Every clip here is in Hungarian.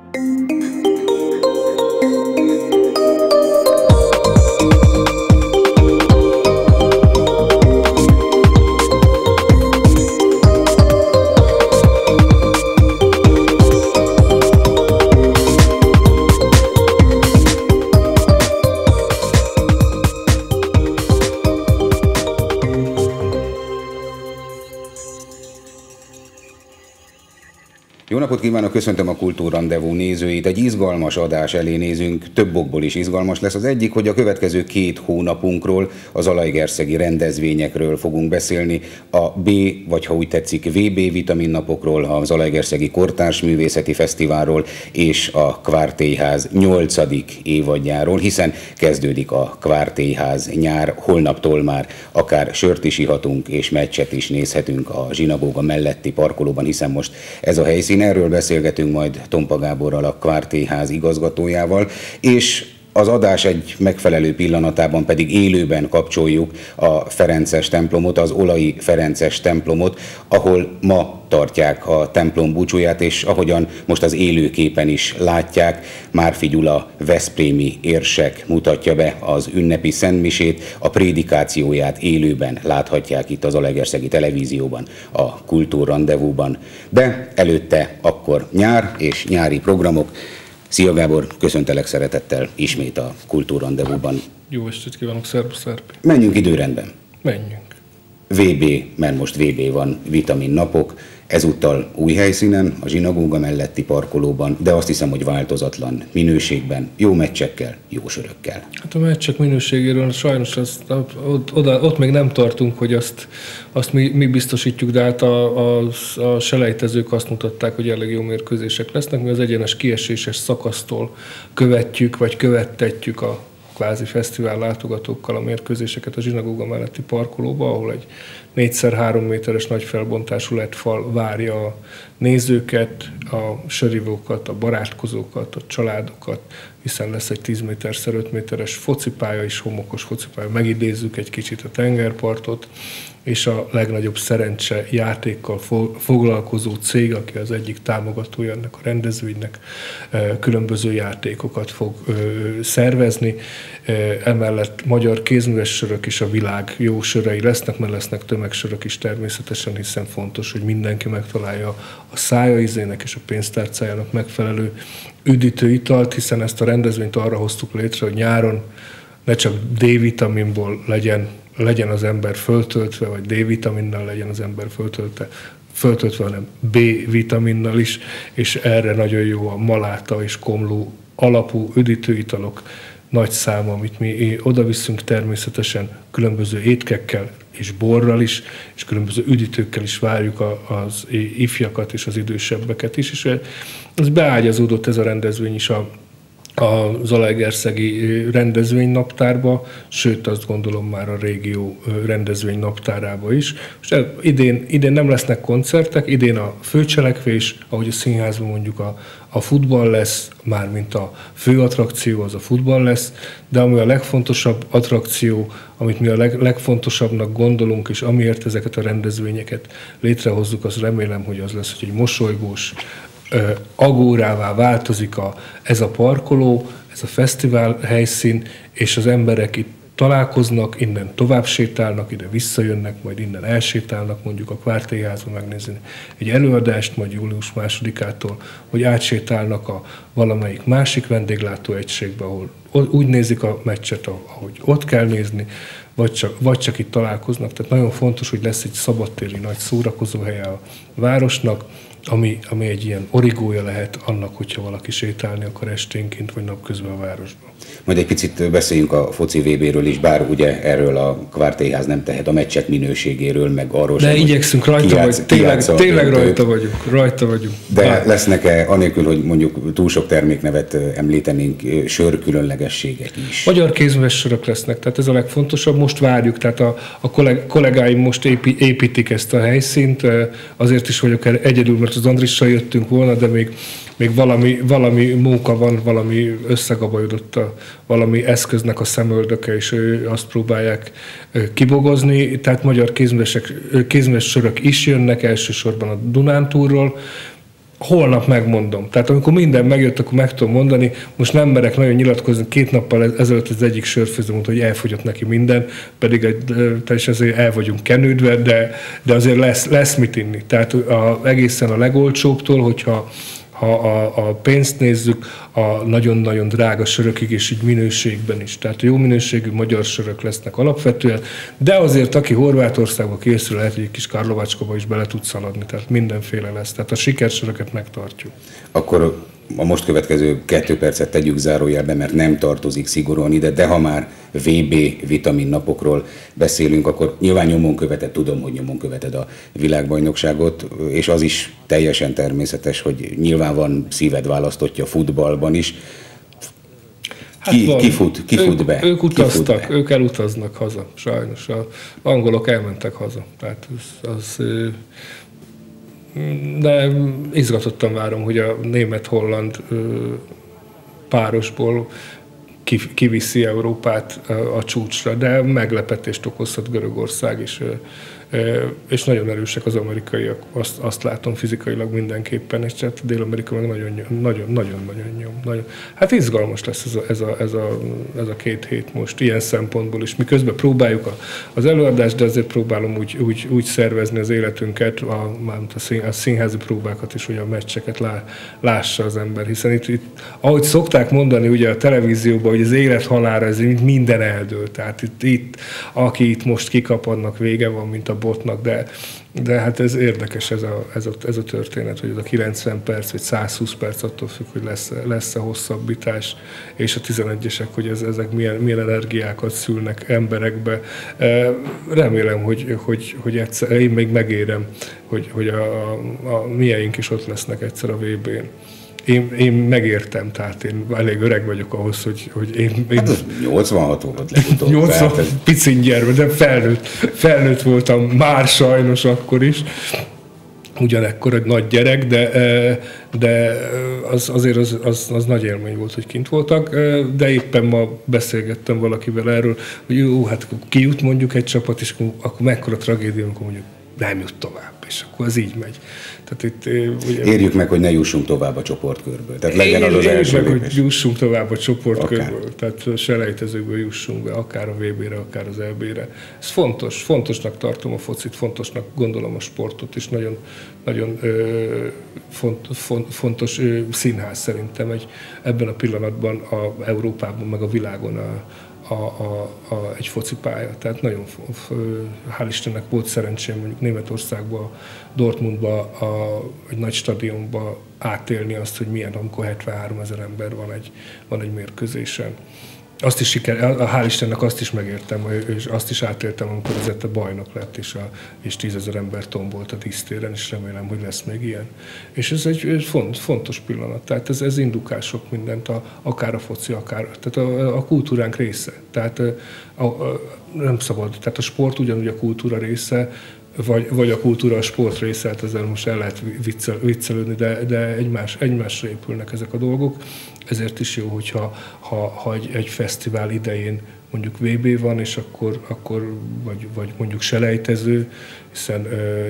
Jó napot kívánok, köszöntöm a Kultúrrandevú nézőit. Egy izgalmas adás elé nézünk, több okból is izgalmas lesz. Az egyik, hogy a következő 2 hónapunkról, a zalaegerszegi rendezvényekről fogunk beszélni, a B, vagy ha úgy tetszik, VB vitaminnapokról, a Zalaegerszegi Kortárs Művészeti Fesztiválról és a Kvártélyház 8. évadjáról, hiszen kezdődik a Kvártélyház nyár, holnaptól már akár sört is ihatunk és meccset is nézhetünk a zsinagóga melletti parkolóban, hiszen most ez a helyszín. Erről beszélgetünk majd Tompa Gáborral, a Kvártélyház igazgatójával, és az adás egy megfelelő pillanatában pedig élőben kapcsoljuk a ferences templomot, az Olai Ferences templomot, ahol ma tartják a templom búcsúját, és ahogyan most az élőképen is látják, Márfi Gyula veszprémi érsek mutatja be az ünnepi szentmisét, a prédikációját élőben láthatják itt az Zalaegerszegi televízióban, a Kultúrrandevúban. De előtte akkor nyár és nyári programok. Szia Gábor, köszöntelek szeretettel ismét a Kultúrrandevúban. Jó estét kívánok, szervusz Szerpi. Menjünk időrendben. Menjünk. VB, mert most VB van, vitaminnapok, ezúttal új helyszínen, a zsinagóga melletti parkolóban, de azt hiszem, hogy változatlan minőségben, jó meccsekkel, jó sörökkel. Hát a meccsek minőségéről sajnos ott még nem tartunk, hogy azt mi biztosítjuk, de hát a selejtezők azt mutatták, hogy elég jó mérkőzések lesznek. Mi az egyenes kieséses szakasztól követtetjük a kvázi fesztivál látogatókkal a mérkőzéseket a zsinagóga melletti parkolóba, ahol egy 4x3 méteres nagy felbontású LED fal várja a nézőket, a sörivókat, a barátkozókat, a családokat, hiszen lesz egy 10 méter-5 méteres focipálya és homokos focipálya. Megidézzük egy kicsit a tengerpartot, és a legnagyobb szerencse játékkal foglalkozó cég, aki az egyik támogatója ennek a rendezvénynek, különböző játékokat fog szervezni. Emellett magyar kézműves sörök is a világ jó sörei lesznek, mert lesznek tömegsörök is természetesen, hiszen fontos, hogy mindenki megtalálja a szája ízének és a pénztárcájának megfelelő üdítő italt, hiszen ezt a rendezvényt arra hoztuk létre, hogy nyáron ne csak D-vitaminból legyen az ember föltöltve, vagy D-vitaminnal legyen az ember föltöltve, hanem B-vitaminnal is, és erre nagyon jó a maláta és komló alapú üdítőitalok nagy száma, amit mi odaviszünk, természetesen különböző étkekkel és borral is, és különböző üdítőkkel is várjuk az ifjakat és az idősebbeket is, és ez beágyazódott ez a rendezvény is a Zalaegerszegi rendezvénynaptárba, sőt azt gondolom már a régió rendezvénynaptárába is. Most idén nem lesznek koncertek, idén a főcselekvés, ahogy a színházban mondjuk a futball lesz, mármint a fő attrakció az a futball lesz, de ami a legfontosabb attrakció, amit mi a legfontosabbnak gondolunk, és amiért ezeket a rendezvényeket létrehozzuk, az remélem, hogy az lesz, hogy egy mosolygós, agórává változik ez a parkoló, ez a fesztivál helyszín, és az emberek itt találkoznak, innen tovább sétálnak, ide visszajönnek, majd innen elsétálnak mondjuk a Kvártélyházba megnézni egy előadást, majd július 2-ától, hogy átsétálnak a valamelyik másik vendéglátóegységbe, ahol úgy nézik a meccset, ahogy ott kell nézni, vagy csak itt találkoznak. Tehát nagyon fontos, hogy lesz egy szabadtéri nagy szórakozóhelye a városnak, ami egy ilyen origója lehet annak, hogyha valaki sétálni akar esténként vagy napközben a városban. Majd egy picit beszéljünk a foci VB-ről is, bár ugye erről a Kvártélyház nem tehet, a meccsek minőségéről, meg arról sem. De igyekszünk tényleg rajta vagyunk. De lesznek-e, anélkül, hogy mondjuk túl sok terméknevet említenénk, sör különlegességek is? Magyar kézműves sörök lesznek, tehát ez a legfontosabb. Most várjuk, tehát a kollégáim most építik ezt a helyszínt. Azért is vagyok egyedül, mert az Andrissal jöttünk volna, de még valami munka van, valami összegabajodott valami eszköznek a szemöldöke, és azt próbálják kibogozni. Tehát magyar kézműves sörök is jönnek, elsősorban a Dunántúlról. holnap megmondom. Tehát amikor minden megjött, akkor meg tudom mondani. Most nem merek nagyon nyilatkozni. 2 nappal ezelőtt az egyik sörfőző mondta, hogy elfogyott neki minden, pedig teljesen azért el vagyunk kenődve, de azért lesz mit inni. Tehát egészen a legolcsóbbtól, hogyha a pénzt nézzük, a nagyon-nagyon drága sörökig, és így minőségben is. Tehát jó minőségű magyar sörök lesznek alapvetően, de azért, aki Horvátországba készül, lehet, hogy egy kis Karlovácskóba is bele tud szaladni, tehát mindenféle lesz. Tehát a sikersöröket megtartjuk. Akkor a most következő 2 percet tegyük zárójelbe, mert nem tartozik szigorúan ide, de ha már VB vitamin napokról beszélünk, akkor nyilván nyomon követed, tudom, hogy nyomon követed a világbajnokságot, és az is teljesen természetes, hogy nyilván van szíved választottja futballban is. Ki fut be? Ők utaztak, ők elutaznak haza, sajnos. Az angolok elmentek haza. Tehát de izgatottan várom, hogy a német-holland párosból kiviszi Európát a csúcsra, de meglepetést okozhat Görögország is. És nagyon erősek az amerikaiak, azt látom fizikailag mindenképpen, és hát Dél-Amerika meg nagyon nyom. Hát izgalmas lesz ez a 2 hét most, ilyen szempontból is. Miközben próbáljuk az előadást, de azért próbálom úgy szervezni az életünket, a színházi próbákat is, hogy a meccseket lássa az ember, hiszen itt ahogy szokták mondani ugye a televízióban, hogy az élet halálra ez minden eldől, tehát itt aki itt most kikap, annak vége van, mint a botnak, de hát ez érdekes ez a történet, hogy ez a 90 perc vagy 120 perc attól függ, hogy lesz-e hosszabbítás, és a 11-esek, hogy ezek milyen energiákat szülnek emberekbe. Remélem, hogy egyszer, én még megérem, hogy a mieink is ott lesznek egyszer a VB-n. Én megértem, tehát én elég öreg vagyok ahhoz, hogy én 86 volt legutóbb. 80 picin gyermek, de felnőtt voltam már sajnos akkor is. Ugyanekkor egy nagy gyerek, de azért az nagy élmény volt, hogy kint voltak, de éppen ma beszélgettem valakivel erről, hogy jó, hát ki jut mondjuk egy csapat, és akkor mekkora tragédia, amikor mondjuk nem jut tovább, és akkor ez így megy. Tehát itt, ugye, érjük meg, hogy ne jussunk tovább a csoportkörből. Tehát legyen az első lépés. Hogy jussunk tovább a csoportkörből. Tehát a selejtezőből jussunk be, akár a VB-re, akár az EB-re. Ez fontos. Fontosnak tartom a focit, fontosnak gondolom a sportot, és nagyon fontos színház szerintem ebben a pillanatban Európában, meg a világon egy focipálya. Tehát nagyon, hál' Istennek volt szerencsém mondjuk Németországban, Dortmundban, egy nagy stadionban átélni azt, hogy milyen, amikor 73 000 ember van egy mérkőzésen. Azt is hál' Istennek azt is megértem, és azt is átéltem, amikor az ETA bajnok lett, és 10 000 ember tombolt a dísztéren, és remélem, hogy lesz még ilyen. És ez egy fontos pillanat. Tehát ez indukál sok mindent, akár a foci, tehát a kultúránk része. Tehát nem szabad. Tehát a sport ugyanúgy a kultúra része, vagy a kultúra a sport része, hát ezzel most el lehet viccelődni, de egymásra épülnek ezek a dolgok. Ezért is jó, hogyha egy fesztivál idején mondjuk VB van, és akkor vagy mondjuk selejtező, hiszen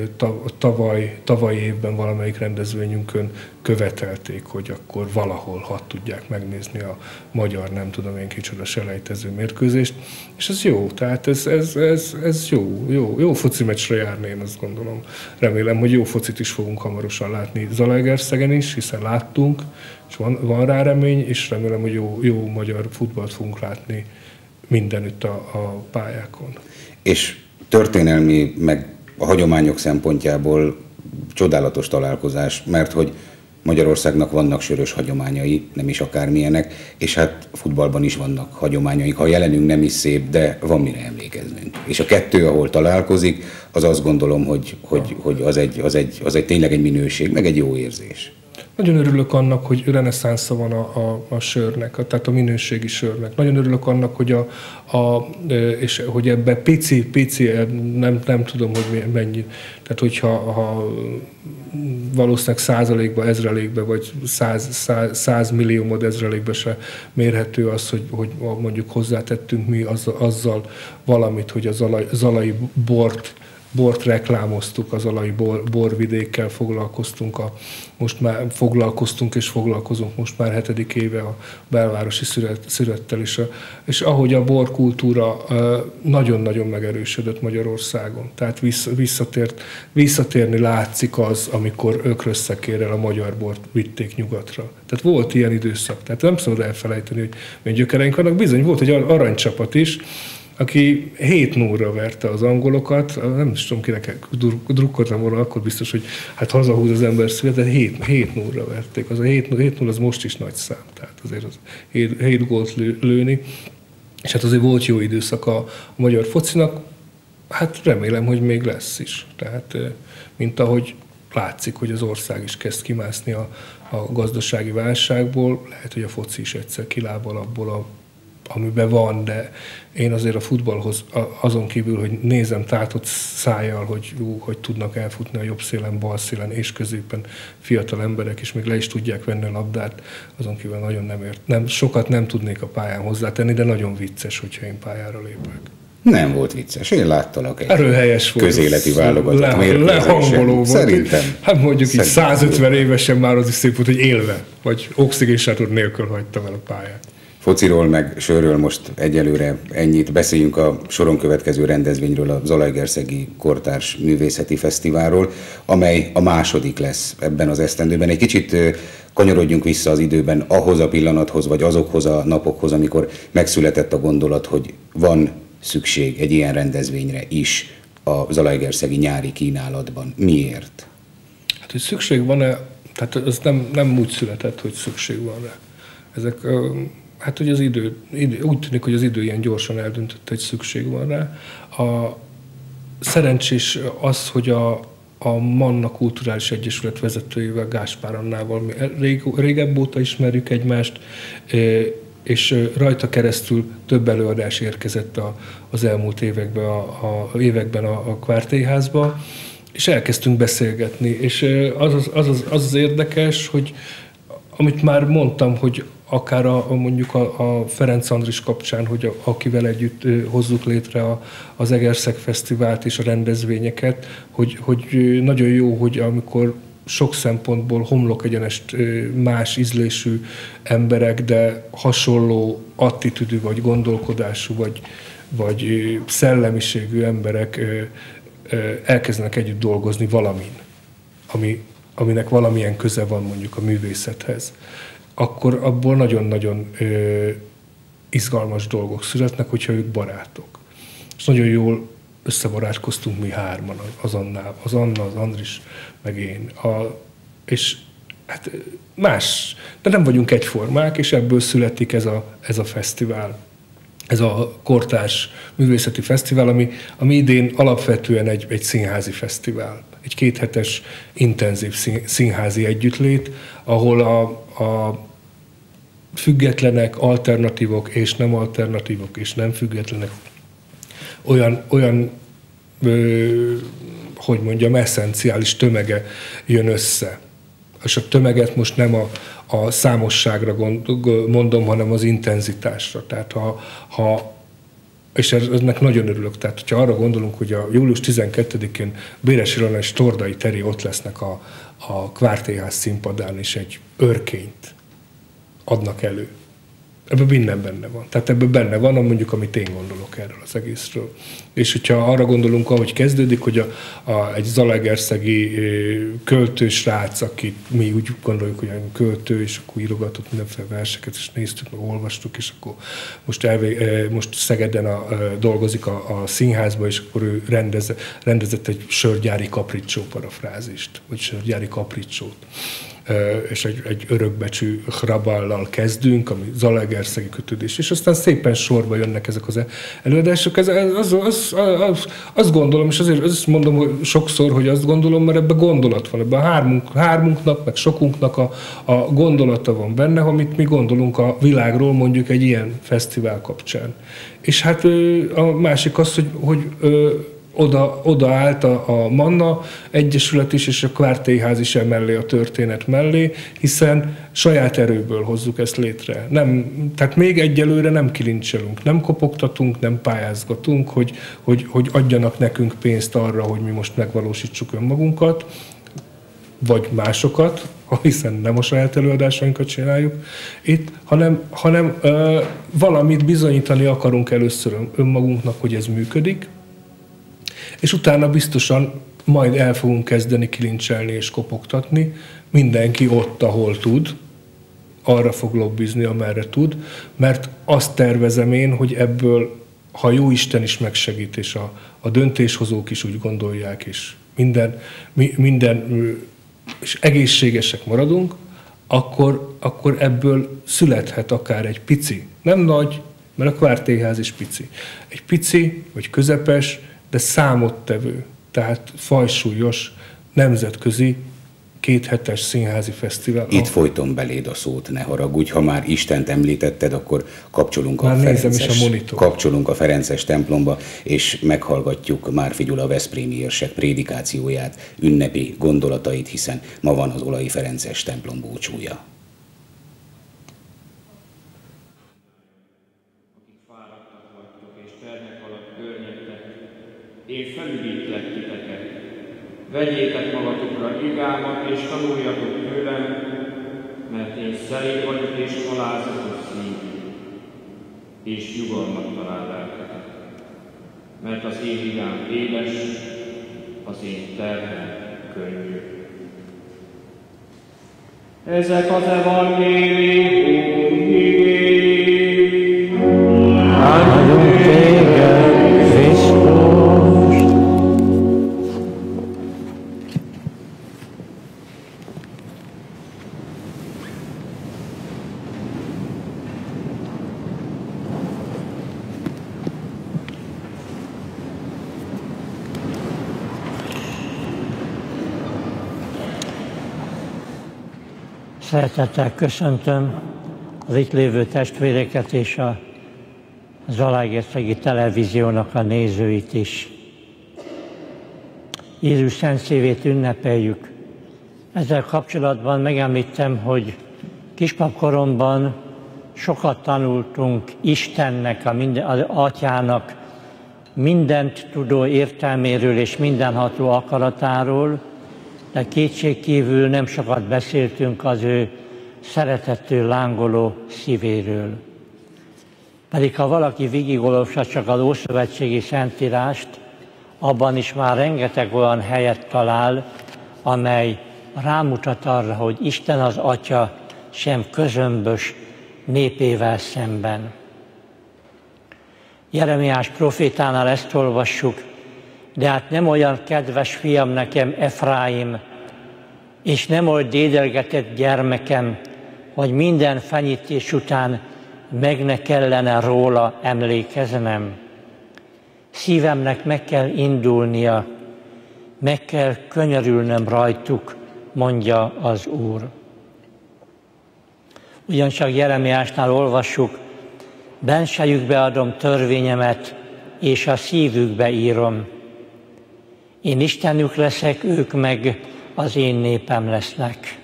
tavaly évben valamelyik rendezvényünkön követelték, hogy akkor valahol tudják megnézni a magyar, nem tudom én kicsoda selejtező mérkőzést, és ez jó, tehát ez jó foci meccsre járni, én azt gondolom. Remélem, hogy jó focit is fogunk hamarosan látni Zalaegerszegen is, hiszen láttunk, és van rá remény, és remélem, hogy jó magyar futballt fogunk látni mindenütt a pályákon. És történelmi, meg a hagyományok szempontjából csodálatos találkozás, mert hogy Magyarországnak vannak sörös hagyományai, nem is akármilyenek, és hát futballban is vannak hagyományaink. Ha jelenünk nem is szép, de van mire emlékeznünk. És a kettő, ahol találkozik, az azt gondolom, hogy az egy tényleg egy minőség, meg egy jó érzés. Nagyon örülök annak, hogy reneszánsza van a sörnek, tehát a minőségi sörnek. Nagyon örülök annak, és hogy ebbe pici, nem tudom, hogy mennyi. Tehát hogyha valószínűleg százalékba, ezrelékbe, vagy 100 millió ezrelékbe se mérhető az, hogy mondjuk hozzátettünk mi azzal valamit, hogy a zalai bort bort reklámoztuk, az alai borvidékkel foglalkoztunk és foglalkozunk most már 7. éve a belvárosi szürettel is. És ahogy a borkultúra nagyon-nagyon megerősödött Magyarországon, tehát visszatérni látszik az, amikor ökrösszekérrel a magyar bort vitték nyugatra. Tehát volt ilyen időszak, tehát nem szabad elfelejteni, hogy milyen gyökereink vannak. Bizony volt egy aranycsapat is, aki 7-0-ra verte az angolokat, nem is tudom, kinek drukkoltam volna, akkor biztos, hogy hát hazahúz az ember szívet, de 7-0-ra verték. Az a 7-0 az most is nagy szám, tehát azért az 7 gólt lőni. És hát azért volt jó időszak a magyar focinak, hát remélem, hogy még lesz is. Tehát, mint ahogy látszik, hogy az ország is kezd kimászni a gazdasági válságból, lehet, hogy a foci is egyszer kilábal abból amiben van, de én azért a futballhoz azon kívül, hogy nézem tátott szájjal, hogy tudnak elfutni a jobb szélen, bal szélen és középen fiatal emberek, és még le is tudják venni a labdát, azon kívül nagyon sokat nem tudnék a pályán hozzátenni, de nagyon vicces, hogyha én pályára lépek. Nem volt vicces. Én láttalak egy erőhelyes közéleti válogatott lehangoló Szerintem. Volt. Hát mondjuk így 150 évesen már az is szép volt, hogy élve, vagy oxigénsátor nélkül hagytam el a pályát. Fociról meg sörről most egyelőre ennyit. Beszéljünk a soron következő rendezvényről, a Zalaegerszegi Kortárs Művészeti Fesztiválról, amely a második lesz ebben az esztendőben. Egy kicsit kanyarodjunk vissza az időben ahhoz a pillanathoz, vagy azokhoz a napokhoz, amikor megszületett a gondolat, hogy van szükség egy ilyen rendezvényre is a zalaegerszegi nyári kínálatban. Miért? Hát, hogy szükség van-e, tehát ez nem úgy született, hogy szükség van rá. Ezek, hát, hogy az idő, úgy tűnik, hogy az idő ilyen gyorsan eldöntött, hogy szükség van rá. Szerencsés az, hogy a Manna Kulturális Egyesület vezetőjével, Gáspár Annával mi régebb óta ismerjük egymást, és rajta keresztül több előadás érkezett az elmúlt években a Kvártélyházba, és elkezdtünk beszélgetni. És az érdekes, hogy amit már mondtam, hogy akár mondjuk a Ferenc Andris kapcsán, hogy akivel együtt hozzuk létre az Egerszeg Fesztivált és a rendezvényeket, hogy nagyon jó, hogy amikor sok szempontból homlok egyenest más ízlésű emberek, de hasonló attitűdű, vagy gondolkodású, vagy szellemiségű emberek elkezdenek együtt dolgozni valamin, aminek valamilyen köze van mondjuk a művészethez, akkor abból nagyon-nagyon izgalmas dolgok születnek, hogyha ők barátok. És nagyon jól összebarátkoztunk mi hárman, az Anna, az Andris, meg én. És hát más, de nem vagyunk egyformák, és ebből születik ez a fesztivál, ez a Kortárs Művészeti Fesztivál, ami idén alapvetően egy színházi fesztivál. Egy 2 hetes intenzív színházi együttlét, ahol a függetlenek, alternatívok és nem alternatívok és nem függetlenek olyan hogy mondjam, eszenciális tömege jön össze. És a tömeget most nem a számosságra mondom, hanem az intenzitásra. Tehát és ennek nagyon örülök. Tehát, hogyha arra gondolunk, hogy a július 12-én Béres Ilona és Tordai Teri ott lesznek a Kvártélyház színpadán, és egy örkényt adnak elő. Ebben minden benne van. Tehát ebben benne van, mondjuk, amit én gondolok erről az egészről. És hogyha arra gondolunk, ahogy kezdődik, hogy egy zalaegerszegi költősrác, akit mi úgy gondoljuk, hogy költő, és akkor írogatott mindenféle verseket, és néztük, meg olvastuk, és akkor most Szegeden dolgozik a színházba, és akkor ő rendezett egy sörgyári kapricsó parafrázist, vagy sörgyári kapricsót. És egy örökbecsű hraballal kezdünk, ami zalaegerszegi kötődés, és aztán szépen sorba jönnek ezek az előadások. Azt gondolom, és azért azt mondom hogy sokszor, hogy azt gondolom, mert ebben gondolat van, ebben a hármunknak, meg sokunknak a gondolata van benne, amit mi gondolunk a világról mondjuk egy ilyen fesztivál kapcsán. És hát a másik az, hogy oda állt a Manna Egyesület is, és a Kvártélyház is emellé a történet mellé, hiszen saját erőből hozzuk ezt létre. Tehát még egyelőre nem kilincselünk, nem kopogtatunk, nem pályázgatunk, hogy adjanak nekünk pénzt arra, hogy mi most megvalósítsuk önmagunkat, vagy másokat, hiszen nem a saját előadásainkat csináljuk itt, hanem valamit bizonyítani akarunk először önmagunknak, hogy ez működik, és utána biztosan majd el fogunk kezdeni kilincselni és kopogtatni. Mindenki ott, ahol tud, arra fog lobbizni, amerre tud, mert azt tervezem én, hogy ebből, ha jó Isten is megsegít, és a döntéshozók is úgy gondolják, és minden és egészségesek maradunk, akkor ebből születhet akár egy pici, nem nagy, mert a Kvártélyház is pici. Egy pici, vagy közepes, de számottevő, tehát fajsúlyos, nemzetközi, 2 hetes színházi fesztivál. Itt folytom beléd a szót, ne haragudj, ha már Istent említetted, akkor kapcsolunk a Ferences templomba, és meghallgatjuk Márfi Gyula veszprémi érsek prédikációját, ünnepi gondolatait, hiszen ma van az Olai Ferences templom búcsúja. Én felüdítlek titeket. Vegyétek magatokra igámat, és tanuljatok tőlem, mert én szerény vagyok és alázatos szívű, és nyugalmat talál lelketek. Mert az én igám édes, az én terhem könnyű. Ezek az evangélium igény. Áldunk téged, Krisztus! Szeretettel köszöntöm az itt lévő testvéreket és a Zalaegerszegi Televíziónak a nézőit is. Jézus Szent Szívét ünnepeljük. Ezzel kapcsolatban megemlítem, hogy kispapkoromban sokat tanultunk Istennek, az Atyának mindent tudó értelméről és mindenható akaratáról, de kétségkívül nem sokat beszéltünk az ő szeretettől lángoló szívéről. Pedig ha valaki végigolvassa csak az Ószövetségi Szentírást, abban is már rengeteg olyan helyet talál, amely rámutat arra, hogy Isten az Atya sem közömbös népével szemben. Jeremiás profétánál ezt olvassuk: de hát nem olyan kedves fiam nekem Efraim, és nem olyan dédelgetett gyermekem, hogy minden fenyítés után meg ne kellene róla emlékeznem. Szívemnek meg kell indulnia, meg kell könyörülnöm rajtuk, mondja az Úr. Ugyancsak Jeremiásnál olvassuk: bensejükbe adom törvényemet, és a szívükbe írom. Én Istenük leszek, ők meg az én népem lesznek.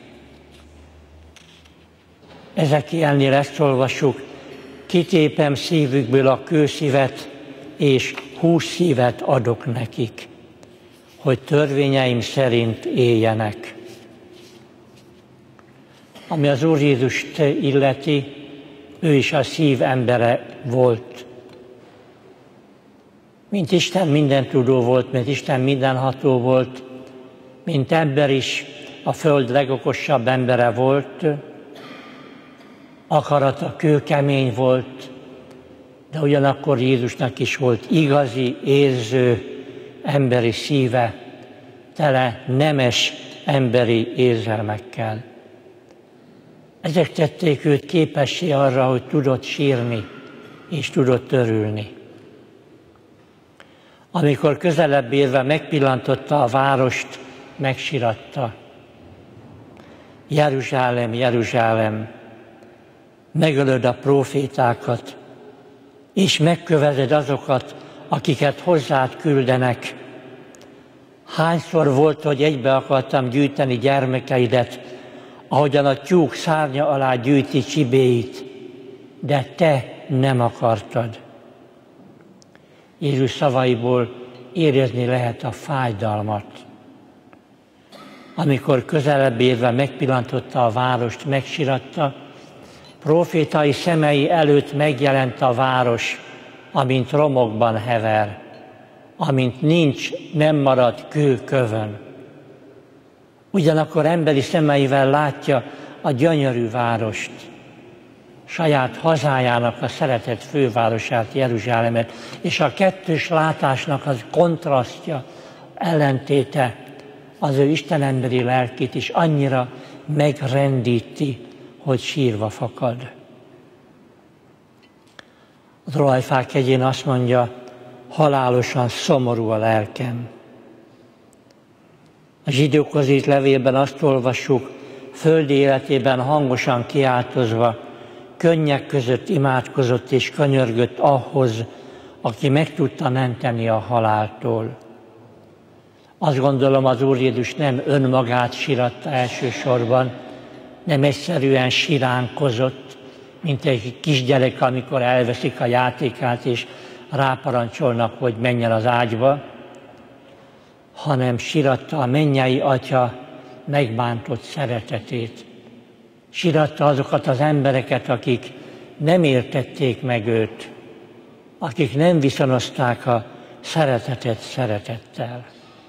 Ezekielnél ezt olvassuk: kitépem szívükből a kőszívet, és hússzívet adok nekik, hogy törvényeim szerint éljenek. Ami az Úr Jézust illeti, ő is a szív embere volt. Mint Isten mindentudó volt, mint Isten mindenható volt, mint ember is a föld legokosabb embere volt, akarata kőkemény volt, de ugyanakkor Jézusnak is volt igazi, érző, emberi szíve, tele nemes emberi érzelmekkel. Ezek tették őt képessé arra, hogy tudott sírni és tudott örülni. Amikor közelebb érve megpillantotta a várost, megsiratta: Jeruzsálem, Jeruzsálem, megölöd a prófétákat, és megkövezed azokat, akiket hozzád küldenek. Hányszor volt, hogy egybe akartam gyűjteni gyermekeidet, ahogyan a tyúk szárnya alá gyűjti csibéit, de te nem akartad. Jézus szavaiból érezni lehet a fájdalmat. Amikor közelebb érve megpillantotta a várost, megsiratta, profétai szemei előtt megjelent a város, amint romokban hever, amint nincs, nem marad kő kövön. Ugyanakkor emberi szemeivel látja a gyönyörű várost, saját hazájának a szeretett fővárosát, Jeruzsálemet, és a kettős látásnak az kontrasztja, ellentéte az ő istenemberi lelkét is annyira megrendíti, hogy sírva fakad. Az olajfák hegyén azt mondja, halálosan szomorú a lelkem. A zsidókhoz írt levélben azt olvassuk, földi életében hangosan kiáltozva, könnyek között imádkozott és könyörgött ahhoz, aki meg tudta menteni a haláltól. Azt gondolom, az Úr Jézus nem önmagát síratta elsősorban, nem egyszerűen siránkozott, mint egy kisgyerek, amikor elveszik a játékát, és ráparancsolnak, hogy menjen az ágyba, hanem síratta a mennyei Atya megbántott szeretetét. Síratta azokat az embereket, akik nem értették meg őt, akik nem viszonozták a szeretetet szeretettel.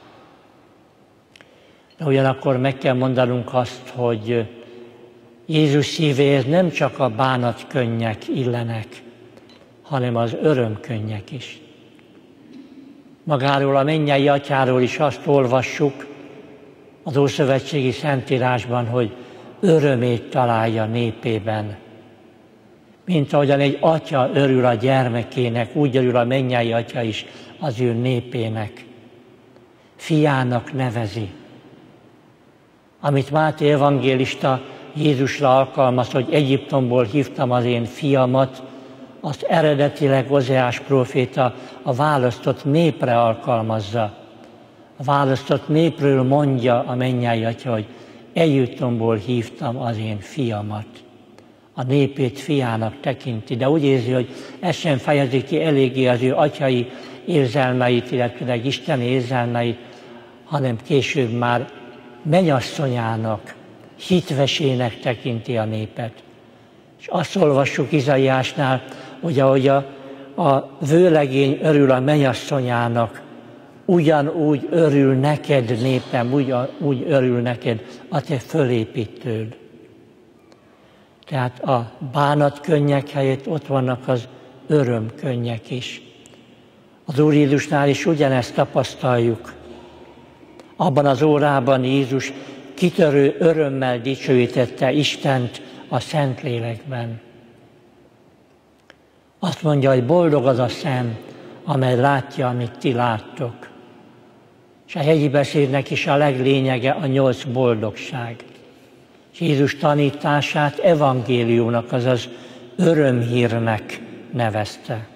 De ugyanakkor meg kell mondanunk azt, hogy Jézus szívéhez nem csak a bánatkönnyek illenek, hanem az örömkönnyek is. Magáról a mennyei Atyáról is azt olvassuk az Ószövetségi Szentírásban, hogy örömét találja népében. Mint ahogyan egy atya örül a gyermekének, úgy örül a mennyei Atya is az ő népének. Fiának nevezi. Amit Máté evangélista Jézusra alkalmaz, hogy Egyiptomból hívtam az én fiamat, azt eredetileg Ozeás próféta a választott népre alkalmazza. A választott népről mondja a mennyei Atya, hogy Egyiptomból hívtam az én fiamat. A népét fiának tekinti, de úgy érzi, hogy ez sem fejezi ki eléggé az ő atyai érzelmeit, illetve Isten érzelmeit, hanem később már mennyasszonyának, hitvesének tekinti a népet. És azt olvassuk Izaiásnál, hogy ahogy a vőlegény örül a mennyasszonyának, ugyanúgy örül neked, népem, úgy örül neked a te fölépítőd. Tehát a bánatkönnyek helyett ott vannak az örömkönnyek is. Az Úr Jézusnál is ugyanezt tapasztaljuk. Abban az órában Jézus kitörő örömmel dicsőítette Istent a Szentlélekben. Azt mondja, hogy boldog az a szem, amely látja, amit ti láttok. És a hegyi beszédnek is a leglényege a 8 boldogság. És Jézus tanítását evangéliumnak, azaz örömhírnek nevezte.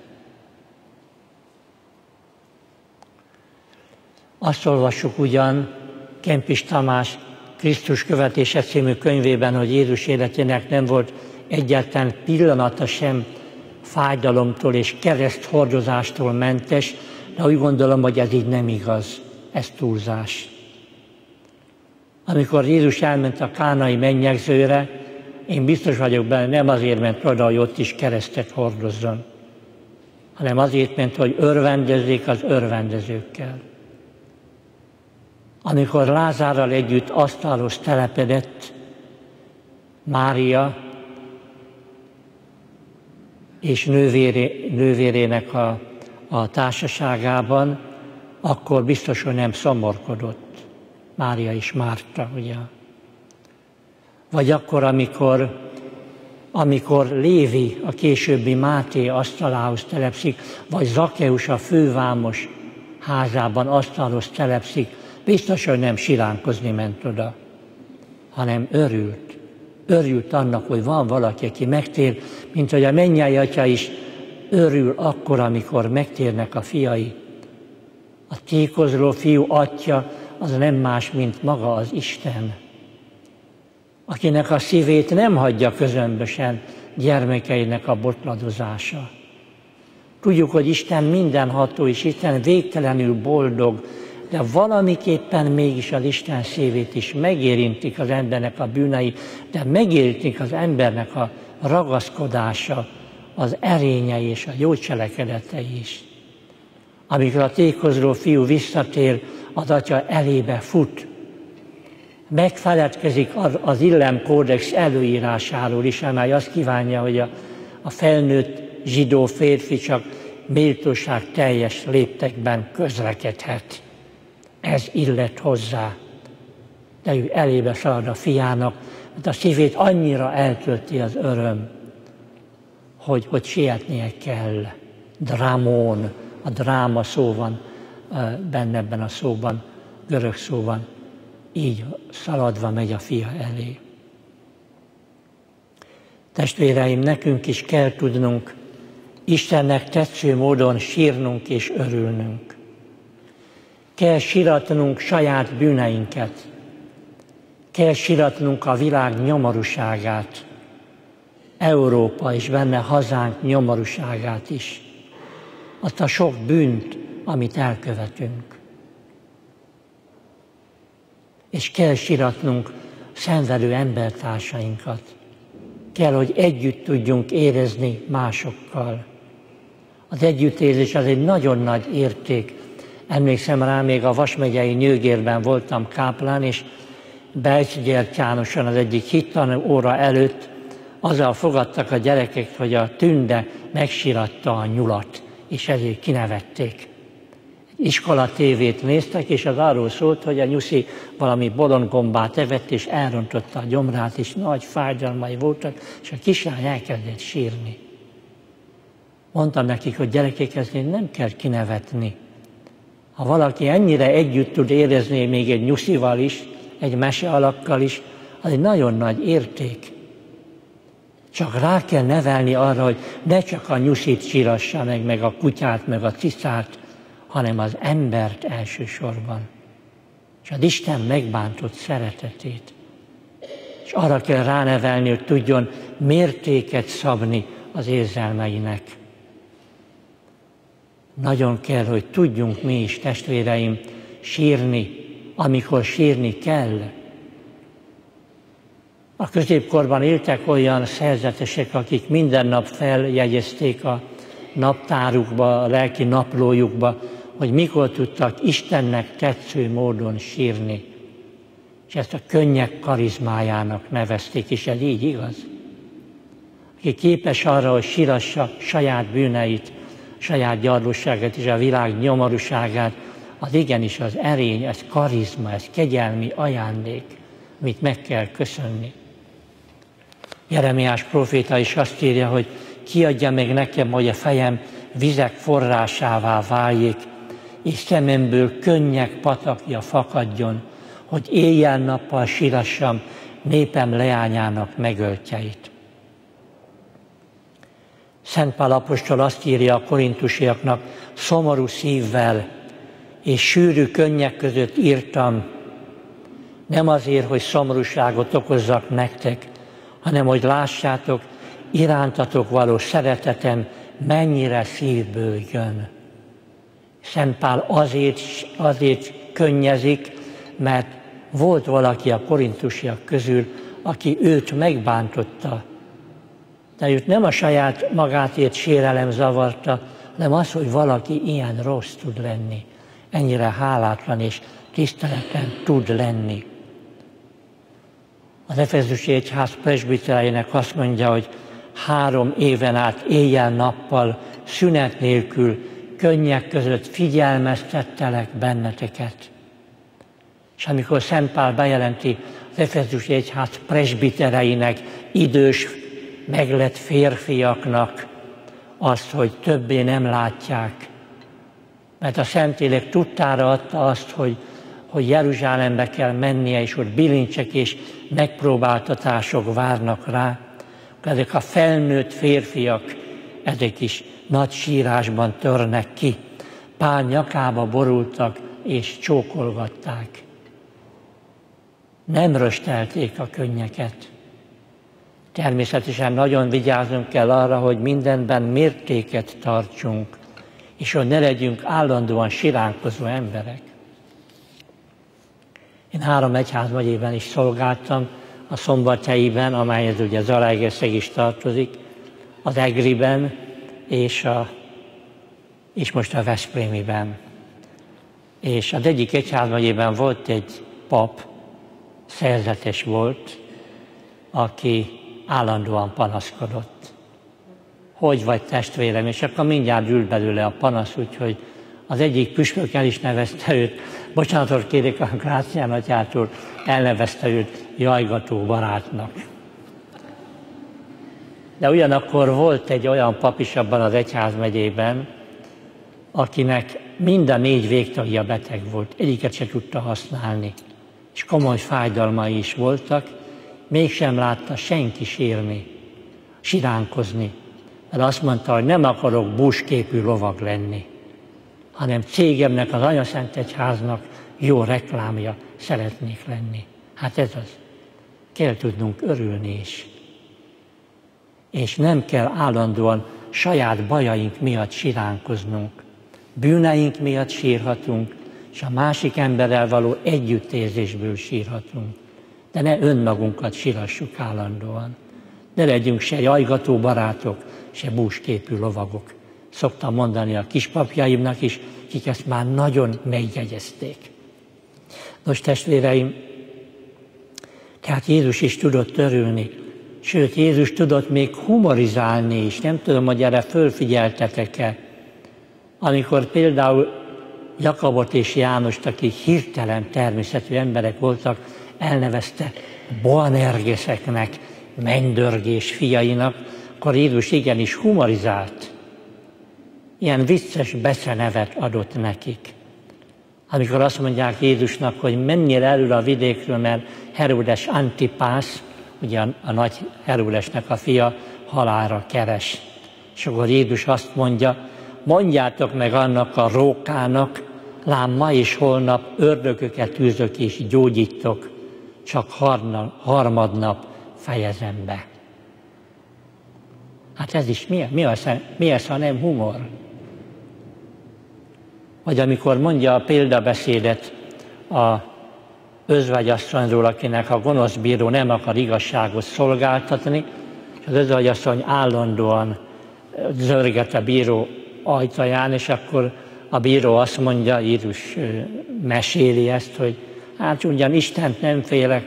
Azt olvassuk ugyan Kempis Tamás Krisztus követése című könyvében, hogy Jézus életének nem volt egyáltalán pillanata sem fájdalomtól és kereszthordozástól mentes, de úgy gondolom, hogy ez így nem igaz, ez túlzás. Amikor Jézus elment a kánai mennyegzőre, én biztos vagyok benne, nem azért ment oda, hogy ott is keresztet hordozzon, hanem azért ment, hogy örvendezzék az örvendezőkkel. Amikor Lázárral együtt asztalhoz telepedett Mária és nővérének a társaságában, akkor biztos, hogy nem szomorkodott. Mária és Márta, ugye? Vagy akkor, amikor Lévi, a későbbi Máté asztalához telepszik, vagy Zakkeus a fővámos házában asztalhoz telepszik, biztos, hogy nem siránkozni ment oda, hanem örült. Örült annak, hogy van valaki, aki megtér, mint hogy a mennyei Atya is örül akkor, amikor megtérnek a fiai. A tékozló fiú atya az nem más, mint maga az Isten, akinek a szívét nem hagyja közömbösen gyermekeinek a botladozása. Tudjuk, hogy Isten mindenható, és Isten végtelenül boldog, de valamiképpen mégis az Isten szívét is megérintik az embernek a bűnei, de megérintik az embernek a ragaszkodása, az erényei és a jó cselekedetei is. Amikor a tékozló fiú visszatér, az atya elébe fut. Megfeledkezik az Illem kódex előírásáról is, amely azt kívánja, hogy a felnőtt zsidó férfi csak méltóság teljes léptekben közlekedhet. Ez illet hozzá. De ő elébe szalad a fiának, mert a szívét annyira eltölti az öröm, hogy sietnie kell. Drámon, a dráma szó van benne ebben a szóban, görög szóban. Így szaladva megy a fia elé. Testvéreim, nekünk is kell tudnunk Istennek tetsző módon sírnunk és örülnünk. Kell siratnunk saját bűneinket. Kell siratnunk a világ nyomorúságát, Európa és benne hazánk nyomorúságát is. Azt a sok bűnt, amit elkövetünk. És kell siratnunk szenvedő embertársainkat. Kell, hogy együtt tudjunk érezni másokkal. Az együttérzés az egy nagyon nagy érték. Emlékszem rá, még a Vas megyei Nyőgérben voltam káplán, és Bejcsgyert Jánoson az egyik hittanó óra előtt azzal fogadtak a gyerekek, hogy a Tünde megsiratta a nyulat, és ezért kinevették. Iskola tévét néztek, és az arról szólt, hogy a nyuszi valami bolondgombát evett, és elrontotta a gyomrát, és nagy fájdalmai voltak, és a kislány elkezdett sírni. Mondtam nekik, hogy gyerekek, ezért nem kell kinevetni. Ha valaki ennyire együtt tud érezni még egy nyuszival is, egy mesealakkal is, az egy nagyon nagy érték. Csak rá kell nevelni arra, hogy ne csak a nyuszit sírassa meg a kutyát, meg a cicát, hanem az embert elsősorban. És az Isten megbántott szeretetét. És arra kell ránevelni, hogy tudjon mértéket szabni az érzelmeinek. Nagyon kell, hogy tudjunk mi is, testvéreim, sírni, amikor sírni kell. A középkorban éltek olyan szerzetesek, akik minden nap feljegyezték a naptárukba, a lelki naplójukba, hogy mikor tudtak Istennek tetsző módon sírni. És ezt a könnyek karizmájának nevezték, és ez így igaz. Aki képes arra, hogy sírassa saját bűneit, saját gyarlóságát és a világ nyomorúságát, az igenis az erény, ez karizma, ez kegyelmi ajándék, amit meg kell köszönni. Jeremiás próféta is azt írja, hogy ki adja meg nekem, hogy a fejem vizek forrásává váljék, és szememből könnyek patakja fakadjon, hogy éjjel-nappal sírassam népem leányának megöltjeit. Szent Pál apostol azt írja a korintusiaknak, szomorú szívvel és sűrű könnyek között írtam, nem azért, hogy szomorúságot okozzak nektek, hanem hogy lássátok, irántatok való szeretetem mennyire szívből jön. Szent Pál azért könnyezik, mert volt valaki a korintusiak közül, aki őt megbántotta. De őt nem a saját magátért sérelem zavarta, hanem az, hogy valaki ilyen rossz tud lenni. Ennyire hálátlan és tiszteletlen tud lenni. Az Efezusi Egyház presbitereinek azt mondja, hogy 3 éven át éjjel-nappal, szünet nélkül, könnyek között figyelmeztettelek benneteket. És amikor Szent Pál bejelenti az Efezusi Egyház presbitereinek, idős, meglett férfiaknak azt, hogy többé nem látják, mert a Szentlélek tudtára adta azt, hogy Jeruzsálembe kell mennie, és ott bilincsek és megpróbáltatások várnak rá. Ezek a felnőtt férfiak ezek is nagy sírásban törnek ki. Pál nyakába borultak és csókolgatták. Nem röstelték a könnyeket. Természetesen nagyon vigyáznunk kell arra, hogy mindenben mértéket tartsunk, és hogy ne legyünk állandóan siránkozó emberek. Én 3 egyházmegyében is szolgáltam, a Szombathelyiben, amelyhez ugye Zalaegerszeg is tartozik, az Egriben és most a Veszprémiben. És az egyik egyházmegyében volt egy pap, szerzetes volt, aki állandóan panaszkodott. Hogy vagy testvérem? És akkor mindjárt ült belőle a panasz, úgyhogy az egyik püspök el is nevezte őt, bocsánatot kérek a Grácián atyától, elnevezte őt jajgató barátnak. De ugyanakkor volt egy olyan pap is abban az egyházmegyében, akinek mind a 4 végtagja beteg volt, egyiket se tudta használni, és komoly fájdalmai is voltak, mégsem látta senki sírni, siránkozni, mert azt mondta, hogy nem akarok búsképű lovag lenni, hanem cégemnek, az Anyaszent Egyháznak jó reklámja szeretnék lenni. Hát ez az. Kell tudnunk örülni is. És nem kell állandóan saját bajaink miatt siránkoznunk. Bűneink miatt sírhatunk, és a másik emberrel való együttérzésből sírhatunk. De ne önmagunkat sírassuk állandóan. Ne legyünk se jajgató barátok, se búsképű lovagok. Szoktam mondani a kispapjaimnak is, akik ezt már nagyon megjegyezték. Nos, testvéreim, tehát Jézus is tudott örülni, sőt, Jézus tudott még humorizálni is. Nem tudom, hogy erre fölfigyeltetek-e. Amikor például Jakabot és Jánost, akik hirtelen természetű emberek voltak, elnevezte Boanergeseknek, mennydörgés fiainak, akkor Jézus igenis humorizált. Ilyen vicces becenevet adott nekik. Amikor azt mondják Jézusnak, hogy menjél elől a vidékről, mert Heródes Antipász, ugye a nagy Heródesnek a fia, halálra keres. És akkor Jézus azt mondja, mondjátok meg annak a rókának, lám ma és holnap ördögöket űzök és gyógyítok, csak harmadnap fejezem be. Hát ez is mi az, ha nem humor? Vagy amikor mondja a példabeszédet a özvegyasszonyról, akinek a gonosz bíró nem akar igazságot szolgáltatni, és az özvegyasszony állandóan zörget a bíró ajtaján, és akkor a bíró azt mondja, Jézus meséli ezt, hogy hát ugyan Istent nem félek,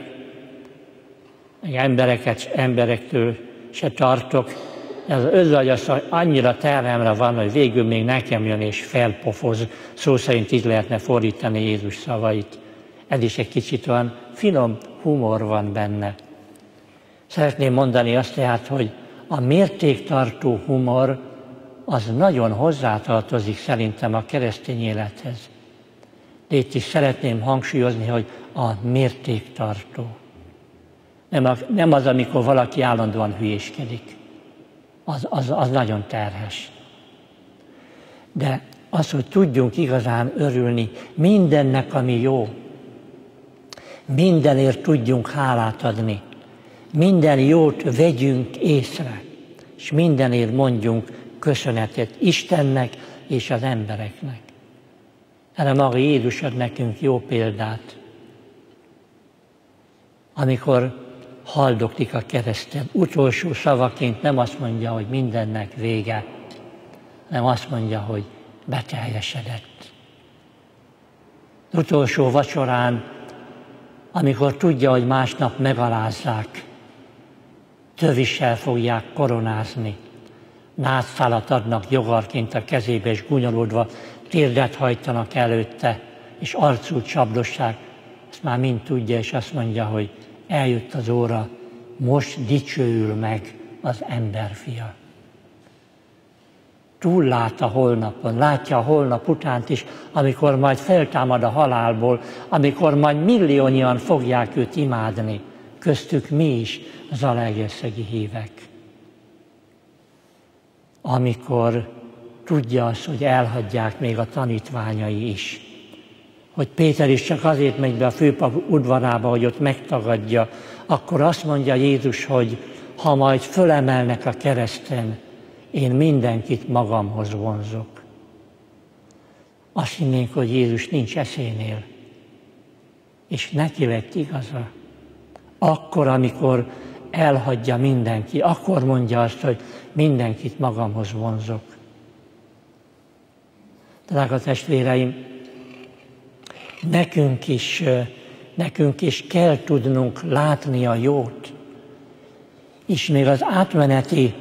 emberektől se tartok, de az özvegyasszony annyira terhemre van, hogy végül még nekem jön és felpofoz. Szó szerint így lehetne fordítani Jézus szavait. Ez is egy kicsit olyan finom humor van benne. Szeretném mondani azt tehát, hogy a mértéktartó humor az nagyon hozzátartozik szerintem a keresztény élethez. De itt is szeretném hangsúlyozni, hogy a mértéktartó. Nem az, amikor valaki állandóan hülyéskedik. Az nagyon terhes. De az, hogy tudjunk igazán örülni mindennek, ami jó, mindenért tudjunk hálát adni, minden jót vegyünk észre, és mindenért mondjunk köszönetet Istennek és az embereknek. Erre maga Jézus ad nekünk jó példát. Amikor haldoklik a kereszten, utolsó szavaként nem azt mondja, hogy mindennek vége, hanem azt mondja, hogy beteljesedett. Az utolsó vacsorán, amikor tudja, hogy másnap megalázzák, tövissel fogják koronázni, nátszálat adnak jogarként a kezébe, és gúnyolódva térdet hajtanak előtte, és arcul csapdossák, ezt már mind tudja, és azt mondja, hogy eljött az óra, most dicsőül meg az emberfia. Túllát a holnapon, látja a holnap utánt is, amikor majd feltámad a halálból, amikor majd milliónyian fogják őt imádni, köztük mi is, zalaegerszegi hívek. amikor tudja azt, hogy elhagyják még a tanítványai is. Hogy Péter is csak azért megy be a főpap udvarába, hogy ott megtagadja, akkor azt mondja Jézus, hogy ha majd fölemelnek a kereszten, én mindenkit magamhoz vonzok. Azt hinnénk, hogy Jézus nincs eszénél, és neki lett igaza. Akkor, amikor elhagyja mindenki, akkor mondja azt, hogy mindenkit magamhoz vonzok. Drága testvéreim, nekünk is kell tudnunk látni a jót, és még az átmeneti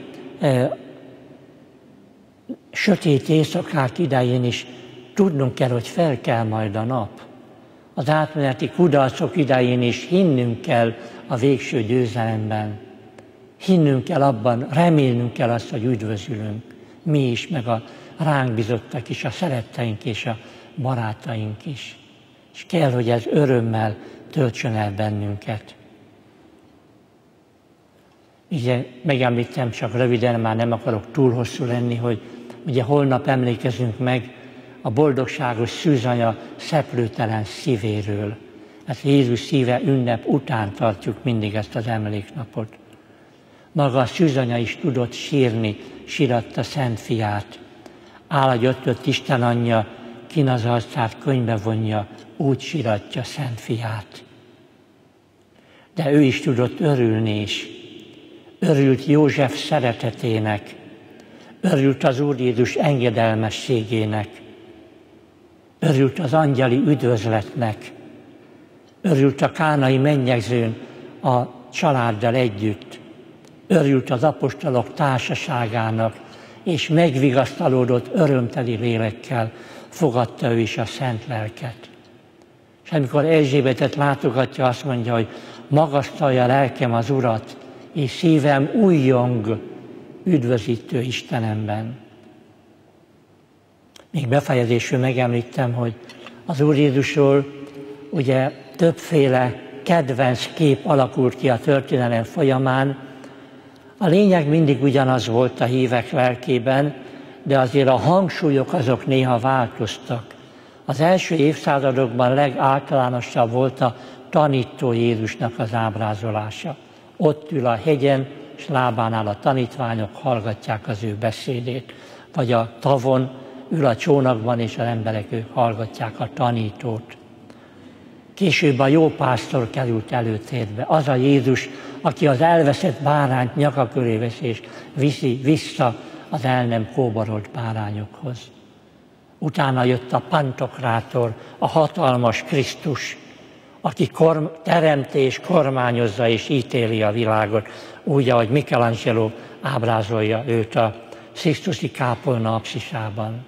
sötét éjszakák idején is tudnunk kell, hogy fel kell majd a nap. Az átmeneti kudarcok idején is hinnünk kell a végső győzelemben. Hinnünk kell abban, remélnünk kell azt, hogy üdvözülünk. Mi is, meg a ránk bizottak is, a szeretteink és a barátaink is. És kell, hogy ez örömmel töltsön el bennünket. Ugye megemlítem csak röviden, már nem akarok túl hosszú lenni, hogy ugye holnap emlékezünk meg a boldogságos szűzanya szeplőtelen szívéről. Hát Jézus szíve ünnep után tartjuk mindig ezt az emléknapot. Maga a szűzanya is tudott sírni, síratta Szent Fiát. Állagyötött Isten anyja, kin az arcát könyvbe vonja, úgy síratja Szent Fiát. De ő is tudott örülni is. Örült József szeretetének, örült az Úr Jézus engedelmességének, örült az angyali üdvözletnek, örült a kánai mennyegzőn a családdal együtt, örült az apostolok társaságának, és megvigasztalódott örömteli lélekkel fogadta ő is a szent lelket. És amikor Erzsébetet látogatja, azt mondja, hogy magasztalja lelkem az Urat, és szívem újjong üdvözítő Istenemben. Még befejezésül megemlítem, hogy az Úr Jézusról ugye többféle kedvenc kép alakult ki a történelem folyamán. A lényeg mindig ugyanaz volt a hívek lelkében, de azért a hangsúlyok azok néha változtak. Az első évszázadokban legáltalánosabb volt a tanító Jézusnak az ábrázolása. Ott ül a hegyen, és lábánál a tanítványok hallgatják az ő beszédét. Vagy a tavon ül a csónakban, és az emberek hallgatják a tanítót. Később a jó pásztor került előtérbe. Az a Jézus, aki az elveszett bárányt nyaka köré veszi, és viszi vissza az el nem kóborolt bárányokhoz. Utána jött a Pantokrátor, a hatalmas Krisztus, aki teremti és kormányozza és ítéli a világot, úgy, ahogy Michelangelo ábrázolja őt a Sixtusi kápolna apszisában.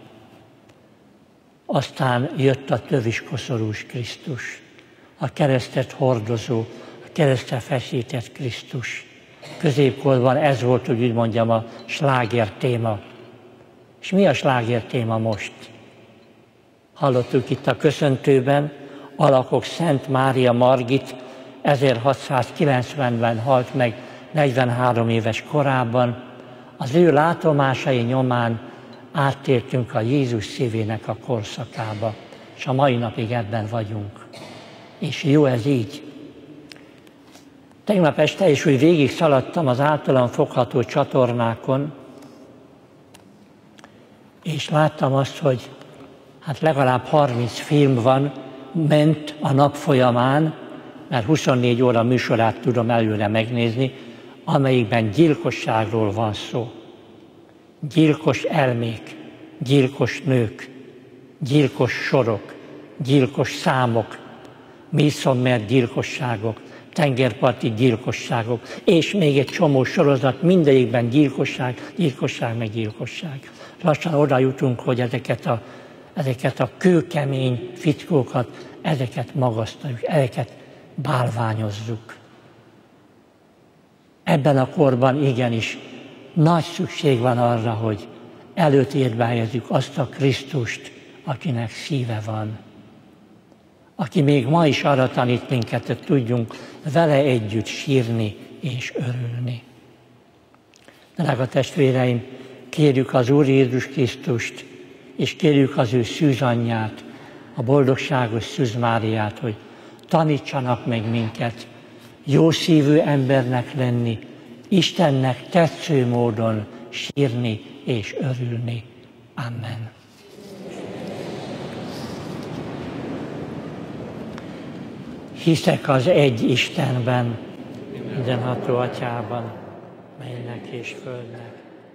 Aztán jött a töviskoszorús Krisztus, a keresztet hordozó, a keresztre feszített Krisztus. Középkorban ez volt, hogy úgy mondjam, a sláger téma. És mi a sláger téma most? Hallottuk itt a köszöntőben, Alakok Szent Mária Margit 1690-ben halt meg 43 éves korában. Az ő látomásai nyomán áttértünk a Jézus szívének a korszakába, és a mai napig ebben vagyunk. És jó ez így. Tegnap este is úgy végig szaladtam az általam fogható csatornákon, és láttam azt, hogy hát legalább 30 film ment a nap folyamán, mert 24 óra műsorát tudom előre megnézni, amelyikben gyilkosságról van szó. Gyilkos elmék, gyilkos nők, gyilkos sorok, gyilkos számok, Midsommar gyilkosságok, tengerparti gyilkosságok, és még egy csomó sorozat, mindegyikben gyilkosság, meg gyilkosság. Lassan oda jutunk, hogy ezeket a kőkemény fickókat, ezeket magasztaljuk, ezeket bálványozzuk. Ebben a korban igenis nagy szükség van arra, hogy előtérbe helyezzük azt a Krisztust, akinek szíve van. Aki még ma is arra tanít minket, hogy tudjunk vele együtt sírni és örülni. Drága testvéreim, kérjük az Úr Jézus Krisztust, és kérjük az ő szűzanyját, a boldogságos Szűz Máriát, hogy tanítsanak meg minket jó szívű embernek lenni, Istennek tetsző módon sírni és örülni. Amen. Hiszek az egy Istenben, mindenható Atyában, mennek és földnek,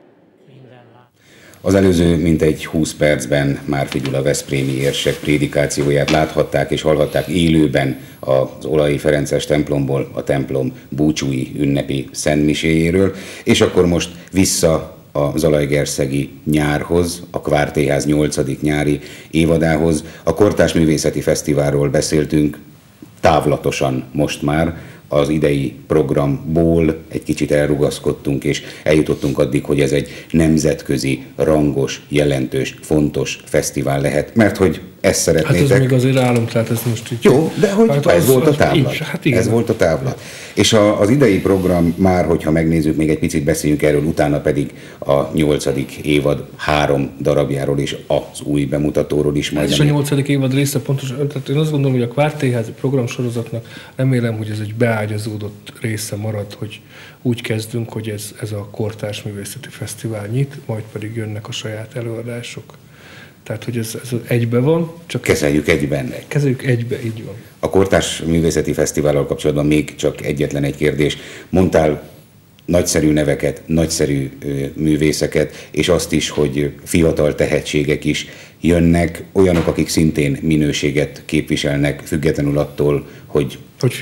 minden lát. Az előző mintegy 20 percben Márfi Gyula veszprémi érsek prédikációját láthatták és hallhatták élőben az Olai Ferences templomból, a templom búcsúi ünnepi szentmiséjéről, és akkor most vissza a zalaegerszegi nyárhoz, a Kvártéház 8. nyári évadához. A Kortárs Művészeti Fesztiválról beszéltünk távlatosan most már, az idei programból egy kicsit elrugaszkodtunk, és eljutottunk addig, hogy ez egy nemzetközi, rangos, jelentős, fontos fesztivál lehet, mert hogy ezt szeretnétek. Hát ez még azért álom, tehát ez most így... Jó, de hogy hát ez volt a távlat. Hát ez volt a távlat. És az idei program már, hogyha megnézzük, még egy picit beszéljünk erről, utána pedig a 8. évad 3 darabjáról és az új bemutatóról is majd. Ez a 8. évad része pontosan, tehát én azt gondolom, hogy a Kvártéházi programsorozatnak remélem, hogy ez egy beágyazódott része marad, hogy úgy kezdünk, hogy ez a Kortárs Művészeti Fesztivál nyit, majd pedig jönnek a saját előadások. Tehát, hogy ez egybe van. Csak kezeljük egyben. Kezeljük egybe, így van. A Kortárs Művészeti Fesztivállal kapcsolatban még csak egyetlen egy kérdés. Mondtál nagyszerű neveket, nagyszerű művészeket, és azt is, hogy fiatal tehetségek is jönnek, olyanok, akik szintén minőséget képviselnek, függetlenül attól, hogy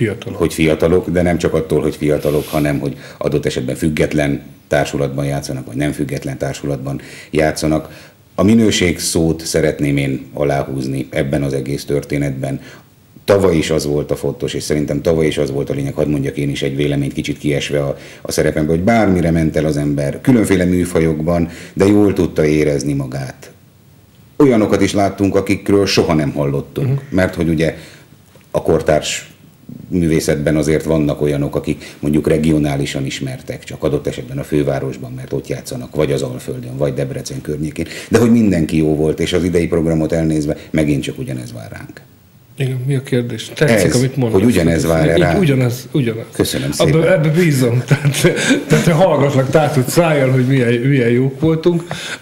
fiatalok, de nem csak attól, hogy fiatalok, hanem hogy adott esetben független társulatban játszanak, vagy nem független társulatban játszanak. A minőség szót szeretném én aláhúzni ebben az egész történetben. Tavaly is az volt a fontos, és szerintem tavaly is az volt a lényeg, hadd mondjak én is egy véleményt kicsit kiesve a szerepembe, hogy bármire ment el az ember, különféle műfajokban, de jól tudta érezni magát. Olyanokat is láttunk, akikről soha nem hallottunk, mert hogy ugye a kortárs művészetben azért vannak olyanok, akik mondjuk regionálisan ismertek, csak adott esetben a fővárosban, mert ott játszanak, vagy az Alföldön, vagy Debrecen környékén. De hogy mindenki jó volt, és az idei programot elnézve megint csak ugyanez vár ránk. Igen, mi a kérdés? Tetszik, amit mondasz. Hogy ugyanez vár rá. Ugyanaz. Köszönöm szépen. Ebbe bízom. Tehát hallgatlak tátott szájjal, hogy milyen jók voltunk.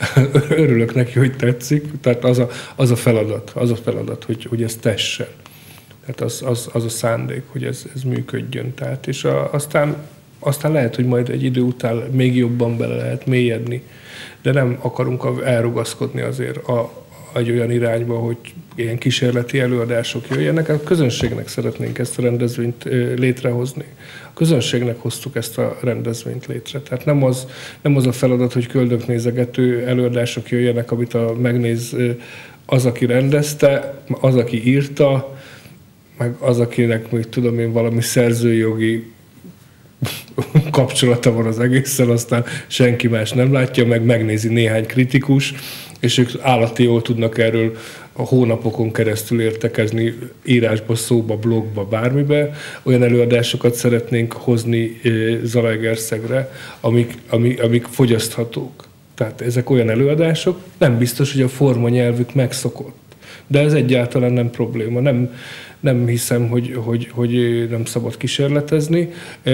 Örülök neki, hogy tetszik. Tehát az a feladat, hogy ez tessen. Tehát az a szándék, hogy ez működjön. Tehát, és aztán lehet, hogy majd egy idő után még jobban bele lehet mélyedni, de nem akarunk elrugaszkodni azért egy olyan irányba, hogy ilyen kísérleti előadások jöjjenek. A közönségnek szeretnénk ezt a rendezvényt létrehozni. A közönségnek hoztuk ezt a rendezvényt létre. Tehát nem az a feladat, hogy köldöknézegető előadások jöjjenek, amit megnéz az, aki rendezte, az, aki írta, meg az, akinek még tudom én valami szerzőjogi kapcsolata van az egészen, aztán senki más nem látja, megnézi néhány kritikus, és ők állati jól tudnak erről a hónapokon keresztül értekezni, írásba, szóba, blogba, bármibe. Olyan előadásokat szeretnénk hozni Zalaegerszegre, amik fogyaszthatók. Tehát ezek olyan előadások, nem biztos, hogy a formanyelvük megszokott. De ez egyáltalán nem probléma. Nem hiszem, hogy nem szabad kísérletezni,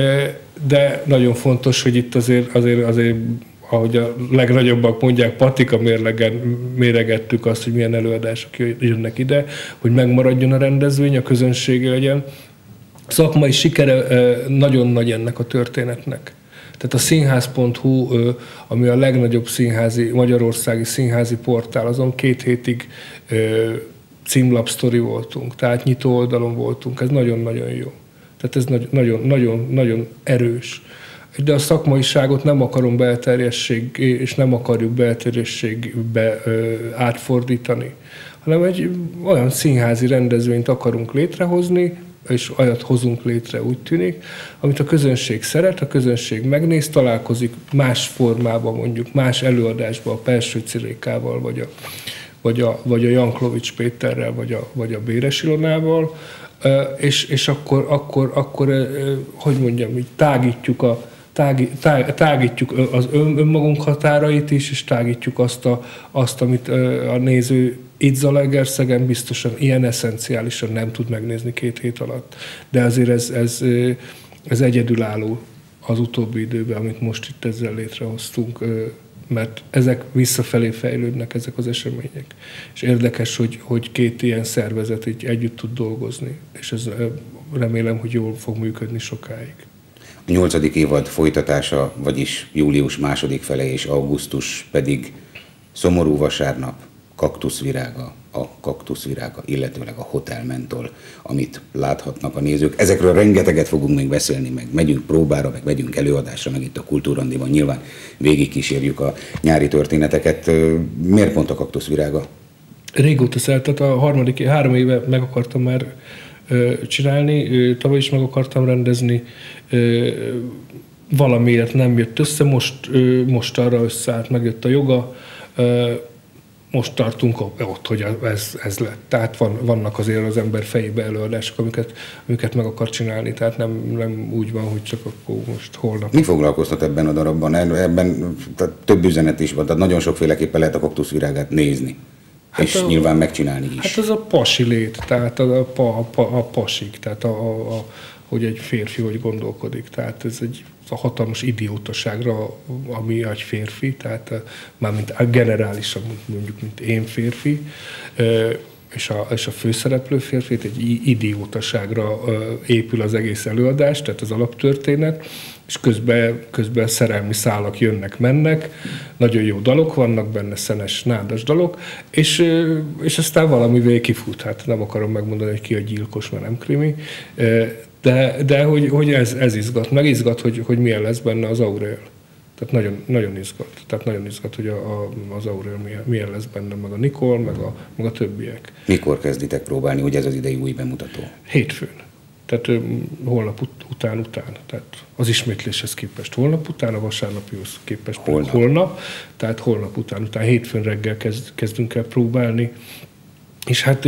de nagyon fontos, hogy itt azért ahogy a legnagyobbak mondják, patika mérlegen méregettük azt, hogy milyen előadások jönnek ide, hogy megmaradjon a rendezvény, a közönsége legyen. Szakmai sikere nagyon nagy ennek a történetnek. Tehát a színház.hu, ami a legnagyobb magyarországi színházi portál, azon 2 hétig címlapsztori voltunk, tehát nyitó oldalon voltunk, ez nagyon-nagyon jó. Tehát ez nagyon erős. De a szakmaiságot nem akarom és nem akarjuk belterjességbe átfordítani, hanem egy olyan színházi rendezvényt akarunk létrehozni, és olyat hozunk létre, úgy tűnik, amit a közönség szeret, a közönség megnéz, találkozik más formában, mondjuk más előadásban, a Pelső Cirékával, vagy a Janklowicz Péterrel, vagy a Béres Ilonával, és akkor hogy mondjam, így tágítjuk tágítjuk az önmagunk határait is, és tágítjuk azt amit a néző itt Zalaegerszegen biztosan ilyen eszenciálisan nem tud megnézni 2 hét alatt. De azért ez egyedülálló az utóbbi időben, amit most itt ezzel létrehoztunk, mert ezek visszafelé fejlődnek, ezek az események. És érdekes, hogy 2 ilyen szervezet így együtt tud dolgozni, és ez remélem, hogy jól fog működni sokáig. A 8. évad folytatása, vagyis július 2. fele és augusztus pedig Szomorú vasárnap, Kaktuszvirága, a Kaktuszvirága, illetőleg a Hotel Mentol, amit láthatnak a nézők. Ezekről rengeteget fogunk még beszélni, meg megyünk próbára, meg megyünk előadásra, meg itt a Kultúrrandiban nyilván végigkísérjük a nyári történeteket. Miért pont a Kaktuszvirága? Régóta tehát a 3 éve meg akartam már csinálni, tavaly is meg akartam rendezni, valamiért nem jött össze, most arra összeállt, megjött a joga, most tartunk ott, hogy ez lett. Tehát vannak azért az ember fejébe előadások, amiket meg akar csinálni, tehát nem úgy van, hogy csak akkor most holnap. Mi foglalkoztat ebben a darabban? Ebben tehát több üzenet is van, tehát nagyon sokféleképpen lehet a Kaktuszvirágát nézni. Hát és nyilván megcsinálni is. Hát ez a pasi lét, tehát a pasik, tehát hogy egy férfi hogy gondolkodik. Tehát ez egy hatalmas idiótaságra, ami egy férfi, tehát mármint generálisan mondjuk, mint én férfi, és a főszereplő férfi, egy idiótaságra épül az egész előadás, tehát az alaptörténet, és közben szerelmi szálak jönnek-mennek, nagyon jó dalok vannak benne, szenes, nádas dalok, és aztán valamivel kifut, hát nem akarom megmondani, hogy ki a gyilkos, mert nem krimi, de hogy ez izgat, meg izgat, hogy milyen lesz benne az Aurél. Tehát nagyon izgat. Tehát nagyon izgat, hogy az Aurél milyen lesz benne, meg a Nikol, meg a többiek. Mikor kezditek próbálni, hogy ez az idei új bemutató? Hétfőn. Tehát holnap után. Tehát az ismétléshez képest holnap után, a vasárnapihoz képest holnap. Tehát holnap után, hétfőn reggel kezdünk el próbálni. És hát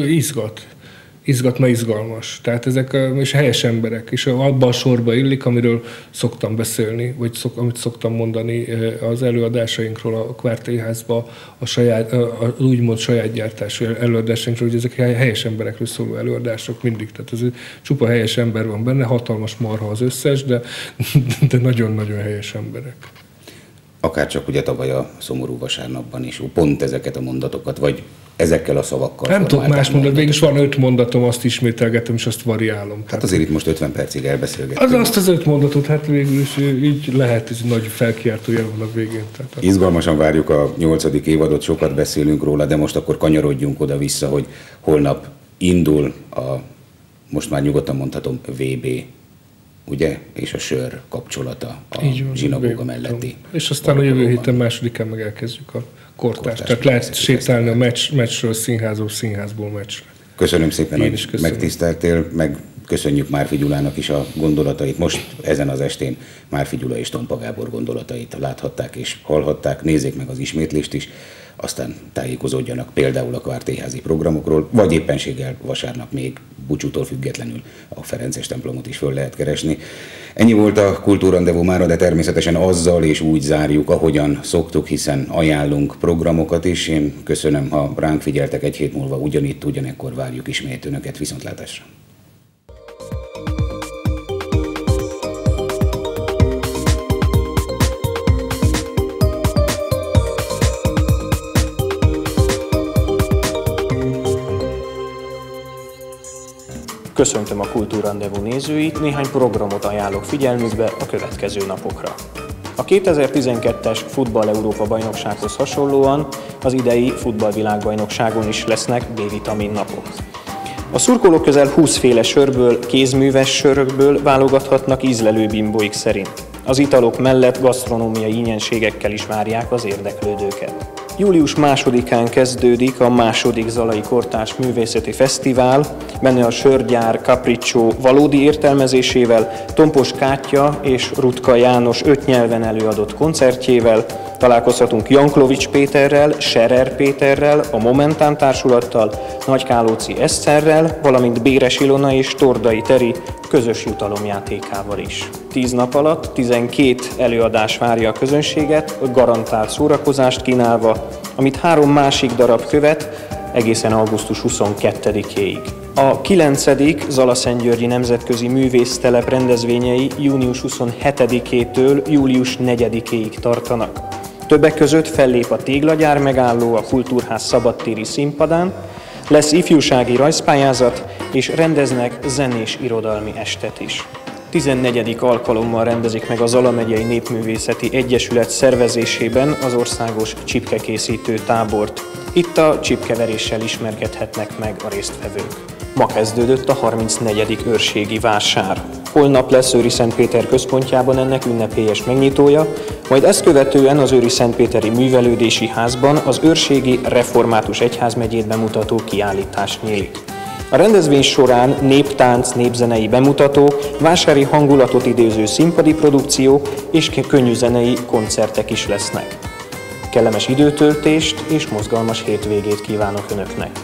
izgat, mert izgalmas. Tehát ezek és helyes emberek, és abban a sorba illik, amiről szoktam beszélni, vagy amit szoktam mondani az előadásainkról a Kvártélyházban, az úgymond saját gyártású előadásainkról, hogy ezek helyes emberekről szóló előadások mindig. Tehát ez csupa helyes ember van benne, hatalmas marha az összes, de nagyon-nagyon helyes emberek. Akárcsak ugye tavaly a Szomorú vasárnapban is, pont ezeket a mondatokat, vagy ezekkel a szavakkal. Nem tudok más mondani, végülis van 5 mondatom, azt ismételgetem, és azt variálom. Hát azért itt most 50 percig elbeszélgetünk. Azt az 5 mondatot, hát végülis így lehet, ez nagy felkiáltó jel van a végén. Tehát izgalmasan várjuk a 8. évadot, sokat beszélünk róla, de most akkor kanyarodjunk oda-vissza, hogy holnap indul a, most már nyugodtan mondhatom, VB, ugye? És a sör kapcsolata a zsinagóga melletti. És aztán a jövő héten 2-án meg elkezdjük a kortást. Tehát lehet sétálni a meccsről színházból meccsre. Köszönöm szépen, hogy megtiszteltél, meg köszönjük Márfi Gyulának is a gondolatait. Most ezen az estén Márfi Gyula és Tompa Gábor gondolatait láthatták és hallhatták. Nézzék meg az ismétlést is, aztán tájékozódjanak például a kvártélyházi programokról, vagy éppenséggel vasárnap még búcsútól függetlenül a Ferences templomot is föl lehet keresni. Ennyi volt a Kultúrrandevú mára, de természetesen azzal és úgy zárjuk, ahogyan szoktuk, hiszen ajánlunk programokat is. Én köszönöm, ha ránk figyeltek, 1 hét múlva ugyanitt, ugyanekkor várjuk ismét Önöket. Viszontlátásra! Köszöntöm a Kultúrrandevú nézőit, néhány programot ajánlok figyelmükbe a következő napokra. A 2012-es Futball-Európa-bajnoksághoz hasonlóan az idei futballvilágbajnokságon is lesznek B-vitamin napok. A szurkolók közel 20 féle sörből, kézműves sörökből válogathatnak ízlelő bimbóik szerint. Az italok mellett gasztronómiai ingyenségekkel is várják az érdeklődőket. Július 2-án kezdődik a második Zalai Kortárs Művészeti Fesztivál, benne a Sörgyár Capriccio valódi értelmezésével, Tompos Kátya és Rutka János 5 nyelven előadott koncertjével, Találkozhatunk Janklovics Péterrel, Scherer Péterrel, a Momentán Társulattal, Nagykálóci Eszterrel, valamint Béres Ilona és Tordai Teri közös jutalomjátékával is. 10 nap alatt 12 előadás várja a közönséget, garantált szórakozást kínálva, amit 3 másik darab követ egészen augusztus 22-éig. A 9. Zalaszentgyörgyi Nemzetközi Művésztelep rendezvényei június 27-től július 4-éig tartanak. Többek között fellép a Téglagyár megálló a Kultúrház szabadtéri színpadán, lesz ifjúsági rajzpályázat, és rendeznek zenés irodalmi estet is. 14. alkalommal rendezik meg a Zala megyei Népművészeti Egyesület szervezésében az országos csipkekészítő tábort. Itt a csipkeveréssel ismerkedhetnek meg a résztvevők. Ma kezdődött a 34. őrségi vásár. Holnap lesz Őriszentpéter központjában ennek ünnepélyes megnyitója, majd ezt követően az Őriszentpéteri Művelődési Házban az őrségi református egyházmegyét bemutató kiállítás nyílik. A rendezvény során néptánc, népzenei bemutató, vásári hangulatot idéző színpadi produkció és könnyűzenei koncertek is lesznek. Kellemes időtöltést és mozgalmas hétvégét kívánok Önöknek!